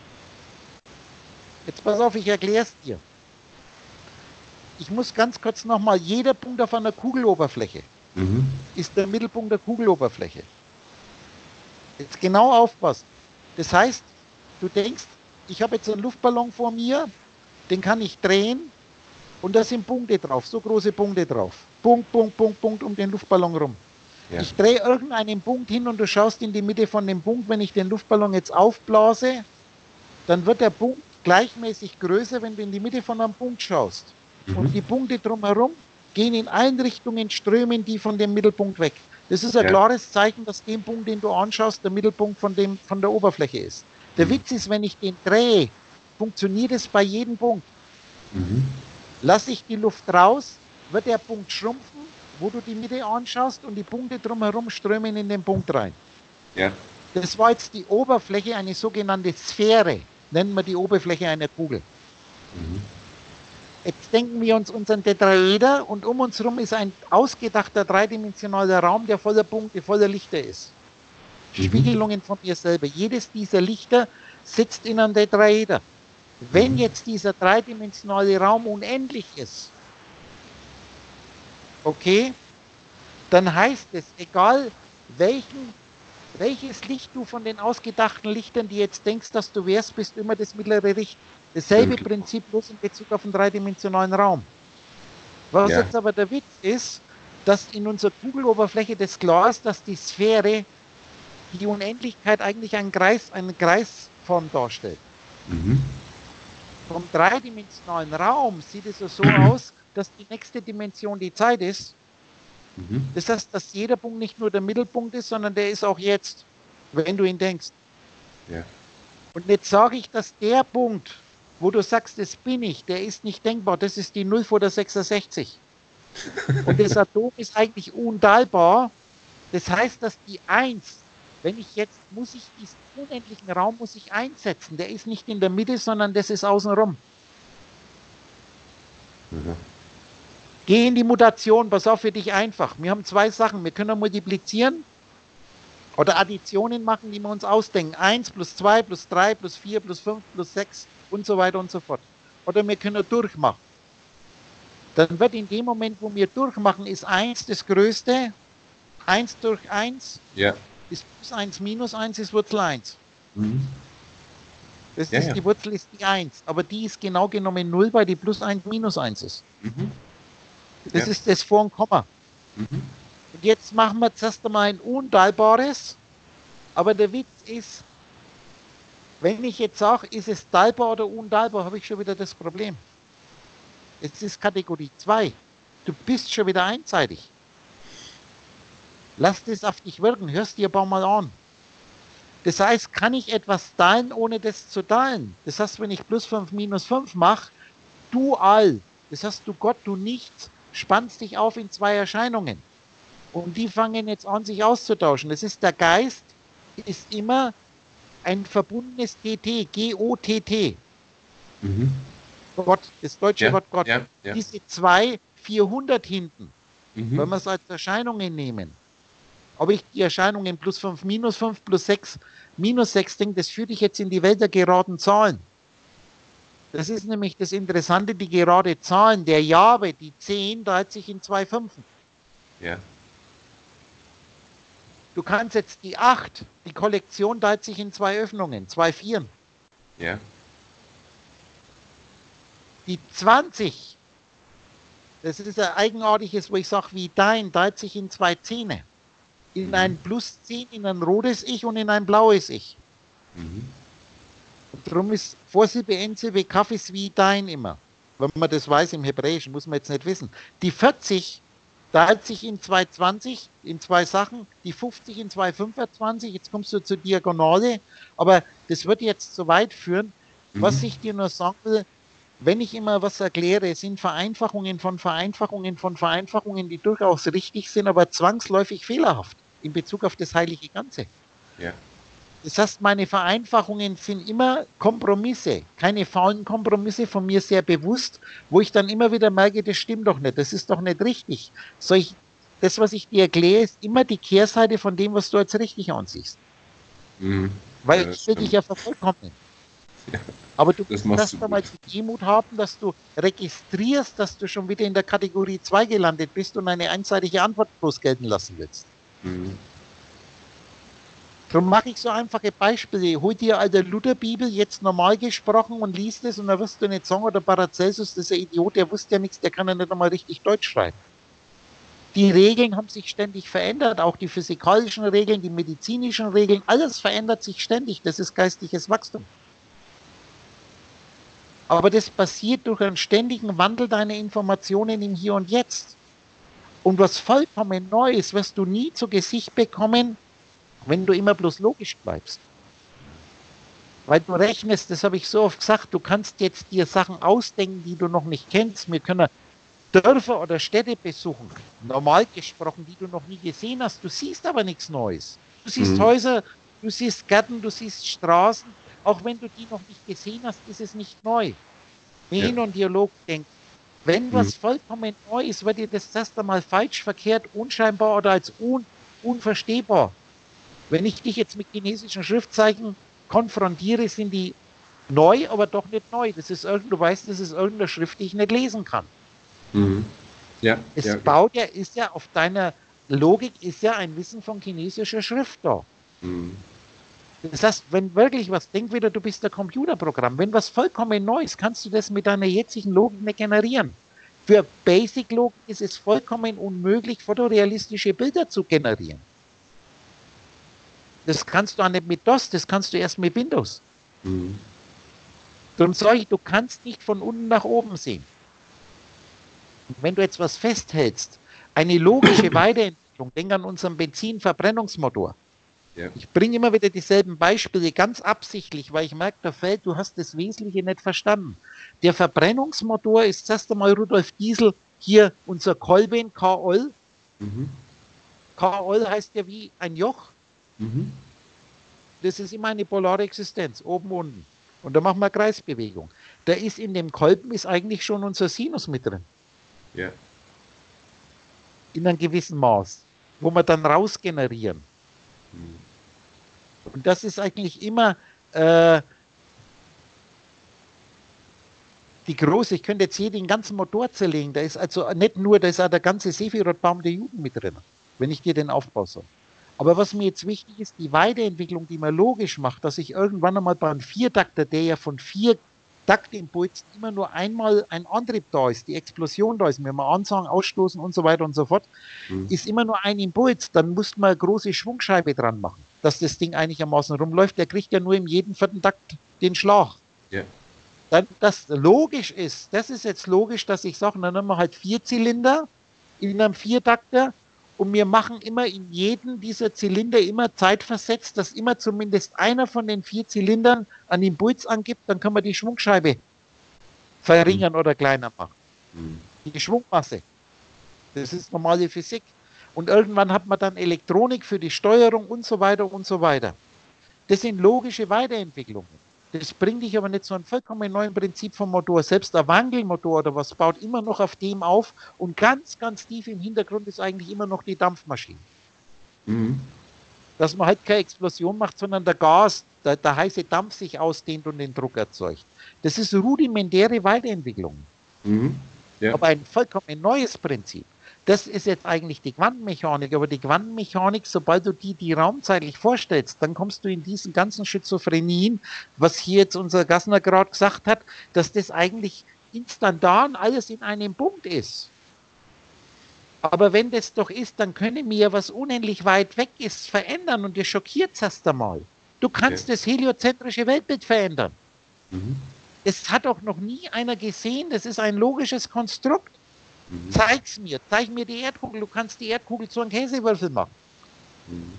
Jetzt pass auf, ich erkläre es dir. Ich muss ganz kurz nochmal, jeder Punkt auf einer Kugeloberfläche Mhm. ist der Mittelpunkt der Kugeloberfläche. Jetzt genau aufpassen. Das heißt, du denkst, ich habe jetzt einen Luftballon vor mir, den kann ich drehen und da sind Punkte drauf, so große Punkte drauf. Punkt, Punkt, Punkt, Punkt um den Luftballon rum. Ja. Ich drehe irgendeinen Punkt hin und du schaust in die Mitte von dem Punkt. Wenn ich den Luftballon jetzt aufblase, dann wird der Punkt gleichmäßig größer, wenn du in die Mitte von einem Punkt schaust. Mhm. Und die Punkte drumherum gehen in allen Richtungen, strömen die von dem Mittelpunkt weg. Das ist ein Ja. klares Zeichen, dass der Punkt, den du anschaust, der Mittelpunkt von, dem, von der Oberfläche ist. Der Mhm. Witz ist, wenn ich den drehe, funktioniert es bei jedem Punkt. Mhm. Lasse ich die Luft raus, wird der Punkt schrumpfen, wo du die Mitte anschaust und die Punkte drumherum strömen in den Punkt rein. Ja. Das war jetzt die Oberfläche, eine sogenannte Sphäre, nennen wir die Oberfläche einer Kugel. Mhm. Jetzt denken wir uns unseren Tetraeder und um uns herum ist ein ausgedachter dreidimensionaler Raum, der voller Punkte, voller Lichter ist. Mhm. Spiegelungen von mir selber. Jedes dieser Lichter sitzt in einem Tetraeder. Wenn Mhm. jetzt dieser dreidimensionale Raum unendlich ist, okay, dann heißt es, egal welchen, welches Licht du von den ausgedachten Lichtern, die jetzt denkst, dass du wärst, bist du immer das mittlere Licht. Dasselbe Stimmt. Prinzip bloß in Bezug auf den dreidimensionalen Raum. Was Ja. jetzt aber der Witz ist, dass in unserer Kugeloberfläche das klar ist, dass die Sphäre die Unendlichkeit eigentlich einen Kreis, eine Kreisform darstellt. Mhm. Vom dreidimensionalen Raum sieht es so aus, dass die nächste Dimension die Zeit ist. Mhm. Das heißt, dass jeder Punkt nicht nur der Mittelpunkt ist, sondern der ist auch jetzt, wenn du ihn denkst. Ja. Und jetzt sage ich, dass der Punkt, wo du sagst, das bin ich, der ist nicht denkbar, das ist die Null vor der sechsundsechzig. Und das Atom ist eigentlich unteilbar. Das heißt, dass die eins, wenn ich jetzt, muss ich diesen unendlichen Raum muss ich einsetzen. Der ist nicht in der Mitte, sondern das ist außenrum. Mhm. Geh in die Mutation, pass auf, für dich einfach. Wir haben zwei Sachen. Wir können multiplizieren oder Additionen machen, die wir uns ausdenken. eins plus zwei plus drei plus vier plus fünf plus sechs und so weiter und so fort. Oder wir können durchmachen. Dann wird in dem Moment, wo wir durchmachen, ist eins das Größte. eins durch eins Ja. ist plus eins minus eins ist Wurzel eins. Mhm. Das Ja, ist, ja. Die Wurzel ist die eins. Aber die ist genau genommen null, weil die plus eins minus eins ist. Mhm. Das Ja. ist das Vor- und Komma. Mhm. Und jetzt machen wir zuerst einmal ein unteilbares. Aber der Witz ist, wenn ich jetzt sage, ist es teilbar oder unteilbar, habe ich schon wieder das Problem. Es ist Kategorie zwei. Du bist schon wieder einseitig. Lass das auf dich wirken, hörst dir ein paar Mal an. Das heißt, kann ich etwas teilen, ohne das zu teilen? Das heißt, wenn ich plus fünf minus fünf mache, du all, das heißt, du Gott, du nichts, spannst dich auf in zwei Erscheinungen. Und die fangen jetzt an, sich auszutauschen. Das ist der Geist, ist immer ein verbundenes T T, G O T T. Mhm. Gott, das deutsche Ja. Wort Gott. Ja. Ja. Diese zwei, vierhundert hinten, Mhm. wenn wir es als Erscheinungen nehmen. Ob ich die Erscheinungen plus fünf, minus fünf, plus sechs, minus sechs denke, das führt dich jetzt in die Welt der geraden Zahlen. Das ist nämlich das Interessante, die gerade Zahlen, der Jahwe, die zehn, teilt sich in zwei Fünfen. Ja. Du kannst jetzt die acht, die Kollektion teilt sich in zwei Öffnungen, zwei Vieren. Ja. Die zwanzig, das ist ein eigenartiges, wo ich sage, wie dein, teilt sich in zwei Zähne. In ein plus zehn, in ein rotes Ich und in ein blaues Ich. Mhm. Und darum ist Vorsilbe, Endsilbe, Kaffees wie dein immer. Wenn man das weiß im Hebräischen, muss man jetzt nicht wissen. Die vierzig teilt sich in zwei zwanzig, in zwei Sachen, die fünfzig in zwei fünfundzwanzig, jetzt kommst du zur Diagonale, aber das wird jetzt zu weit führen. Mhm. Was ich dir nur sagen will, wenn ich immer was erkläre, es sind Vereinfachungen von Vereinfachungen von Vereinfachungen, die durchaus richtig sind, aber zwangsläufig fehlerhaft in Bezug auf das heilige Ganze. Ja. Das heißt, meine Vereinfachungen sind immer Kompromisse, keine faulen Kompromisse, von mir sehr bewusst, wo ich dann immer wieder merke, das stimmt doch nicht, das ist doch nicht richtig. Soll ich, das, was ich dir erkläre, ist immer die Kehrseite von dem, was du als richtig ansiehst. Mhm. Weil Ja, ich will stimmt. dich ja vervollkommnen. Ja, Aber du das musst machst du erst einmal gut. die Demut haben, dass du registrierst, dass du schon wieder in der Kategorie zwei gelandet bist und eine einseitige Antwort bloß gelten lassen willst. Mhm. Darum mache ich so einfache Beispiele. Hol dir alte Lutherbibel, jetzt normal gesprochen, und liest es, und dann wirst du nicht sagen, oder Paracelsus, das ist ein Idiot, der wusste ja nichts, der kann ja nicht einmal richtig Deutsch schreiben. Die Regeln haben sich ständig verändert, auch die physikalischen Regeln, die medizinischen Regeln, alles verändert sich ständig. Das ist geistliches Wachstum. Aber das passiert durch einen ständigen Wandel deiner Informationen im Hier und Jetzt. Und was vollkommen Neues wirst du nie zu Gesicht bekommen, wenn du immer bloß logisch bleibst. Weil du rechnest, das habe ich so oft gesagt, du kannst jetzt dir Sachen ausdenken, die du noch nicht kennst. Wir können Dörfer oder Städte besuchen, normal gesprochen, die du noch nie gesehen hast. Du siehst aber nichts Neues. Du siehst Mhm. Häuser, du siehst Gärten, du siehst Straßen. Auch wenn du die noch nicht gesehen hast, ist es nicht neu. Meno Ja. und Dialog denken. Wenn Mhm. was vollkommen neu ist, wird dir das erst einmal falsch, verkehrt, unscheinbar oder als un unverstehbar. Wenn ich dich jetzt mit chinesischen Schriftzeichen konfrontiere, sind die neu, aber doch nicht neu. Das ist irgend, du weißt, das ist irgendeine Schrift, die ich nicht lesen kann. Mhm. Ja, Es ja. baut ja, ist ja auf deiner Logik, ist ja ein Wissen von chinesischer Schrift da. Mhm. Das heißt, wenn wirklich was, denk wieder, du bist ein Computerprogramm, wenn was vollkommen neu ist, kannst du das mit deiner jetzigen Logik nicht generieren. Für Basic-Logik ist es vollkommen unmöglich, fotorealistische Bilder zu generieren. Das kannst du auch nicht mit DOS, das kannst du erst mit Windows. Mhm. Darum sage ich, du kannst nicht von unten nach oben sehen. Und wenn du jetzt was festhältst, eine logische Weiterentwicklung, denk an unseren Benzinverbrennungsmotor. Ja. Ich bringe immer wieder dieselben Beispiele, ganz absichtlich, weil ich merke, der Feld, du hast das Wesentliche nicht verstanden. Der Verbrennungsmotor ist zuerst einmal Rudolf Diesel, hier unser Kolben, K-Ol. Mhm. K-Ol heißt ja wie ein Joch. Mhm. Das ist immer eine polare Existenz, oben, unten. Und da machen wir Kreisbewegung. Da ist in dem Kolben ist eigentlich schon unser Sinus mit drin. Ja. In einem gewissen Maß, wo wir dann raus generieren. Mhm. Und das ist eigentlich immer äh, die große, ich könnte jetzt hier den ganzen Motor zerlegen, da ist also nicht nur, da ist auch der ganze Sephiroth-Baum der Juden mit drin, wenn ich dir den Aufbau soll. Aber was mir jetzt wichtig ist, die Weiterentwicklung, die man logisch macht, dass ich irgendwann einmal beim Viertakter, der ja von vier Taktimpulsen immer nur einmal ein Antrieb da ist, die Explosion da ist, wenn wir ansagen, ausstoßen und so weiter und so fort, Mhm. ist immer nur ein Impuls, dann muss man eine große Schwungscheibe dran machen, dass das Ding einigermaßen rumläuft. Der kriegt ja nur im jeden vierten Takt den Schlag. Ja. Dann, das logisch ist, das ist jetzt logisch, dass ich sage, dann nehmen wir halt vier Zylinder in einem Viertakter und wir machen immer in jedem dieser Zylinder immer zeitversetzt, dass immer zumindest einer von den vier Zylindern einen Impuls angibt, dann kann man die Schwungscheibe verringern oder kleiner machen. Mhm. Die Schwungmasse. Das ist normale Physik. Und irgendwann hat man dann Elektronik für die Steuerung und so weiter und so weiter. Das sind logische Weiterentwicklungen. Das bringt dich aber nicht zu einem vollkommen neuen Prinzip vom Motor. Selbst der Wankelmotor oder was baut immer noch auf dem auf und ganz, ganz tief im Hintergrund ist eigentlich immer noch die Dampfmaschine. Mhm. Dass man halt keine Explosion macht, sondern der Gas, der, der heiße Dampf sich ausdehnt und den Druck erzeugt. Das ist rudimentäre Weiterentwicklung. Mhm. Ja. Aber ein vollkommen neues Prinzip. Das ist jetzt eigentlich die Quantenmechanik, aber die Quantenmechanik, sobald du die, die raumzeitlich vorstellst, dann kommst du in diesen ganzen Schizophrenien, was hier jetzt unser Gassner gerade gesagt hat, dass das eigentlich instantan alles in einem Punkt ist. Aber wenn das doch ist, dann können wir, was unendlich weit weg ist, verändern und dir schockiert es erst einmal. Du kannst Ja. das heliozentrische Weltbild verändern. Mhm. Das hat auch noch nie einer gesehen, das ist ein logisches Konstrukt. Mhm. Zeig's mir, zeig mir die Erdkugel, du kannst die Erdkugel zu einem Käsewürfel machen. Mhm.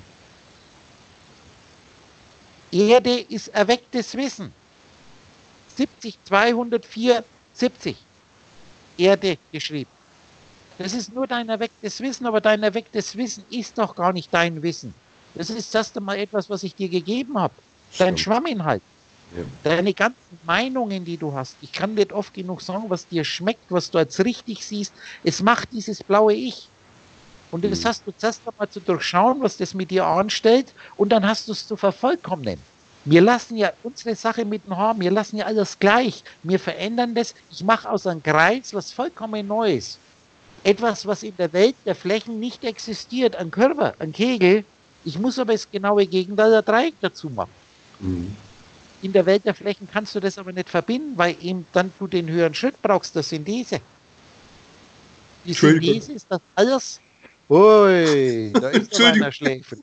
Erde ist erwecktes Wissen. siebzig, zweihundertvier, siebzig. Erde geschrieben. Das ist nur dein erwecktes Wissen, aber dein erwecktes Wissen ist doch gar nicht dein Wissen. Das ist erst einmal etwas, was ich dir gegeben habe. Dein Stimmt. Schwamminhalt. Ja. Deine ganzen Meinungen, die du hast. Ich kann nicht oft genug sagen, was dir schmeckt, was du als richtig siehst. Es macht dieses blaue Ich. Und das Mhm. hast du zuerst einmal zu durchschauen, was das mit dir anstellt, und dann hast du es zu vervollkommnen. Wir lassen ja unsere Sache mit dem Haar, wir lassen ja alles gleich. Wir verändern das. Ich mache aus einem Kreis was vollkommen Neues. Etwas, was in der Welt der Flächen nicht existiert. Ein Körper, ein Kegel. Ich muss aber das genaue Gegenteil der Dreieck dazu machen. Mhm. In der Welt der Flächen kannst du das aber nicht verbinden, weil eben dann du den höheren Schritt brauchst, der Synthese. Die Entschuldigung. Synthese ist das alles. Ui, da ist aber Entschuldigung. einer schläfend.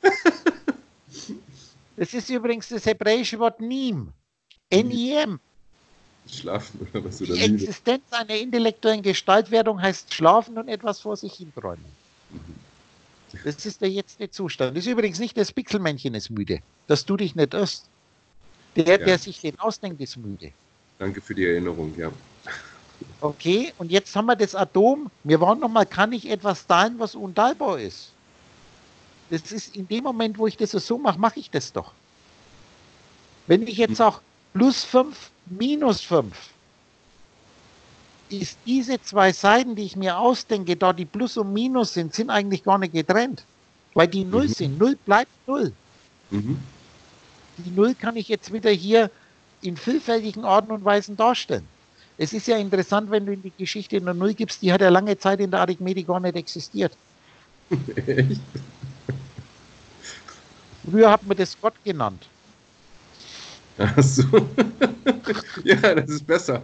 Das ist übrigens das hebräische Wort Nim. N I M. Schlafen oder was Die oder müde. Existenz einer intellektuellen Gestaltwerdung heißt schlafen und etwas vor sich hin träumen. Das ist der jetzige Zustand. Das ist übrigens nicht das Pixelmännchen ist müde, dass du dich nicht irrst. Der, der Ja. sich den ausdenkt, ist müde. Danke für die Erinnerung, ja. Okay, und jetzt haben wir das Atom. Wir waren nochmal, kann ich etwas teilen, was unteilbar ist? Das ist in dem Moment, wo ich das so mache, mache ich das doch. Wenn ich jetzt sage, plus fünf, minus fünf, ist diese zwei Seiten, die ich mir ausdenke, da die Plus und Minus sind, sind eigentlich gar nicht getrennt. Weil die Null Mhm. sind. Null bleibt Null. Mhm. Die Null kann ich jetzt wieder hier in vielfältigen Arten und Weisen darstellen. Es ist ja interessant, wenn du in die Geschichte eine Null gibst, die hat ja lange Zeit in der Arithmetik gar nicht existiert. Echt? Früher hat man das Gott genannt. Ach so. Ja, das ist besser.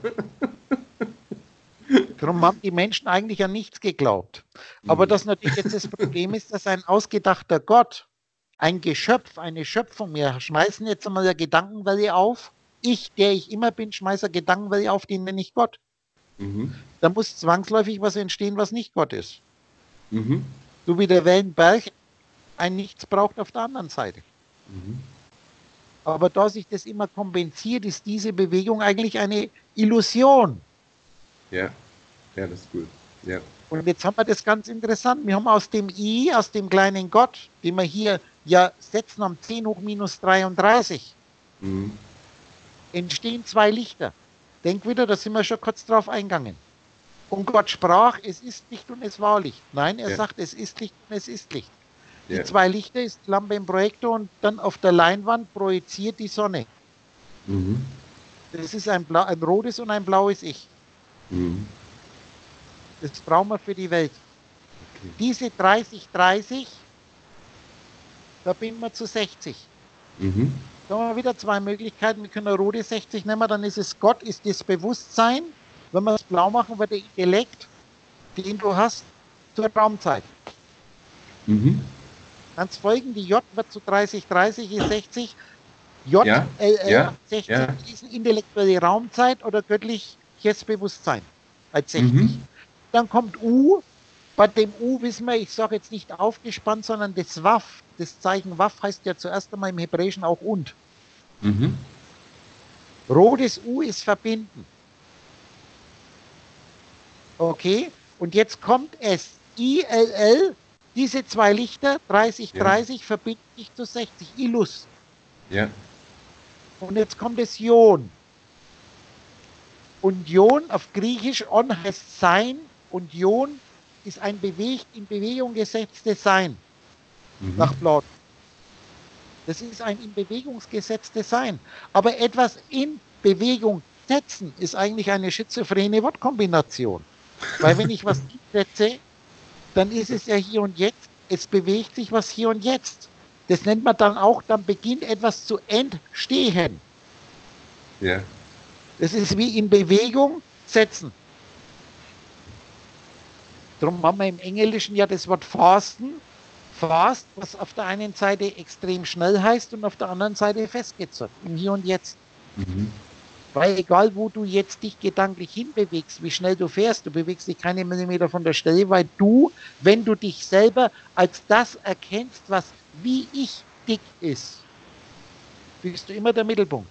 Darum haben die Menschen eigentlich an nichts geglaubt. Aber Mhm. das natürlich jetzt das Problem ist, dass ein ausgedachter Gott, ein Geschöpf, eine Schöpfung, wir schmeißen jetzt einmal eine Gedankenwelle auf. Ich, der ich immer bin, schmeiße eine Gedankenwelle auf, die nenne ich Gott. Mhm. Da muss zwangsläufig was entstehen, was nicht Gott ist. Mhm. So wie der Wellenberg ein Nichts braucht auf der anderen Seite. Mhm. Aber da sich das immer kompensiert, ist diese Bewegung eigentlich eine Illusion. Ja. Ja, das ist gut. Ja. Und jetzt haben wir das ganz interessant. Wir haben aus dem I, aus dem kleinen Gott, den wir hier ja setzen am zehn hoch minus dreiunddreißig, Mhm. entstehen zwei Lichter. Denk wieder, da sind wir schon kurz drauf eingegangen. Und Gott sprach, es ist Licht und es war Licht. Nein, er Ja. sagt, es ist Licht und es ist Licht. Die Ja. zwei Lichter ist die Lampe im Projektor und dann auf der Leinwand projiziert die Sonne. Mhm. Das ist ein, Blau, ein rotes und ein blaues Ich. Mhm. Das brauchen wir für die Welt. Okay. Diese dreißig dreißig verbinden wir zu sechzig. Mhm. Da haben wir wieder zwei Möglichkeiten. Wir können eine rote sechzig nehmen, dann ist es Gott, ist das Bewusstsein. Wenn wir es blau machen, wird der Intellekt, den du hast, zur Raumzeit. Mhm. Ganz folgen, die J wird zu dreißig dreißig, ist sechzig. J, Ja, L, L, ja, sechzig ja. ist intellektuelle Raumzeit oder göttliches Bewusstsein als sechzig. Mhm. Dann kommt U. Bei dem U wissen wir, ich sage jetzt nicht aufgespannt, sondern das Waff. Das Zeichen Waff heißt ja zuerst einmal im Hebräischen auch und. Mhm. Rotes U ist verbinden. Okay, und jetzt kommt es. I L L, diese zwei Lichter, dreißig Ja. dreißig, verbinden sich zu sechzig. Illus. Ja. Und jetzt kommt es Ion. Und Ion auf Griechisch, On heißt Sein und Ion ist ein bewegt, in Bewegung gesetztes Sein, Mhm. nach Platon. Das ist ein in Bewegung gesetztes Sein. Aber etwas in Bewegung setzen ist eigentlich eine schizophrene Wortkombination. Weil wenn ich was setze, dann ist es ja hier und jetzt, es bewegt sich was hier und jetzt. Das nennt man dann auch, dann beginnt etwas zu entstehen. Ja. Das ist wie in Bewegung setzen. Darum haben wir im Englischen ja das Wort fasten. Fast, was auf der einen Seite extrem schnell heißt und auf der anderen Seite festgezurrt, im Hier und Jetzt. Mhm. Weil egal, wo du jetzt dich gedanklich hinbewegst, wie schnell du fährst, du bewegst dich keine Millimeter von der Stelle, weil du, wenn du dich selber als das erkennst, was wie ich dick ist, bist du immer der Mittelpunkt.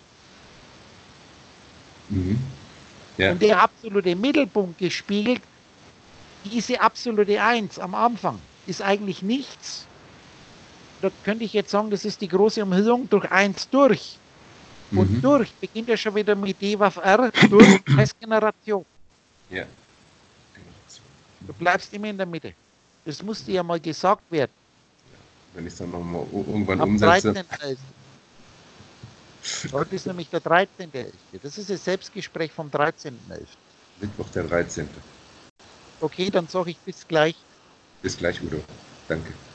Mhm. Ja. Und der absolute Mittelpunkt gespiegelt, diese absolute Eins am Anfang, ist eigentlich nichts. da könnte ich jetzt sagen, das ist die große Umhüllung durch eins durch. Und Mhm. durch beginnt ja schon wieder mit D W A F R, durch heißt Generation. Ja. Du bleibst immer in der Mitte. Das musste ja mal gesagt werden. Wenn ich es dann nochmal irgendwann Am umsetze. dreizehnten elften Heute ist nämlich der dreizehnte elfte Das ist das Selbstgespräch vom dreizehnten elften Mittwoch, der dreizehnte Okay, dann sage ich bis gleich. Bis gleich, Udo. Danke.